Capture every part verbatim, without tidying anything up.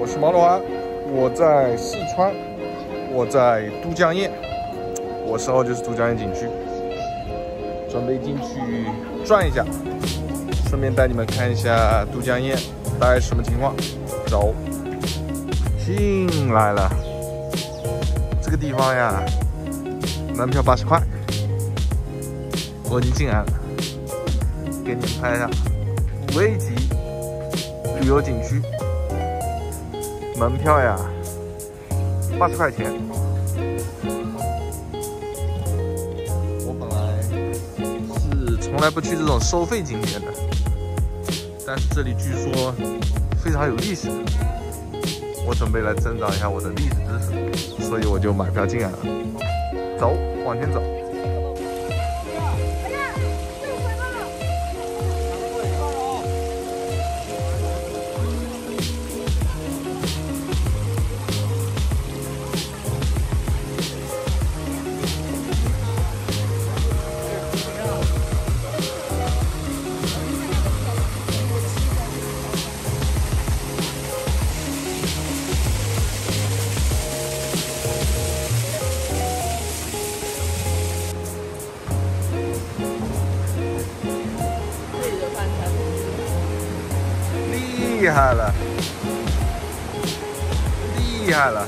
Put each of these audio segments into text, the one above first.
我是毛老安，我在四川，我在都江堰，我身后就是都江堰景区，准备进去转一下，顺便带你们看一下都江堰大概什么情况。走，进来了，这个地方呀，门票八十块，我已经进来了，给你们拍一下五 A 级旅游景区。门票呀，八十块钱。我本来是从来不去这种收费景点的，但是这里据说非常有历史，我准备来增长一下我的历史知识，所以我就买票进来了。走，往前走。厉害了，厉害了！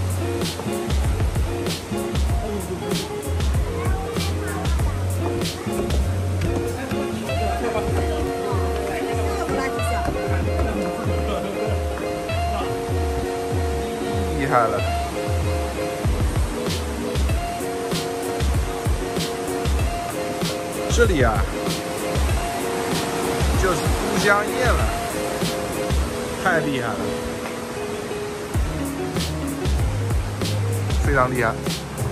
厉害了！这里啊，就是都江堰了。太厉害了，非常厉害。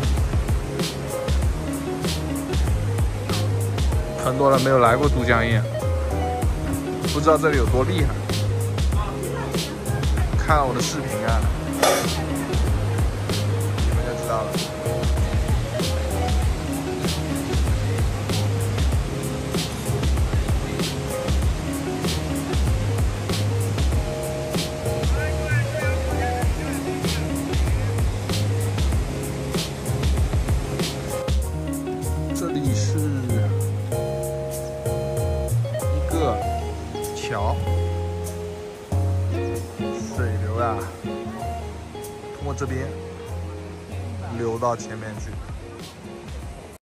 很多人没有来过都江堰，不知道这里有多厉害。看了我的视频啊，你们就知道了。这里是一个桥，水流呀，通过这边流到前面去。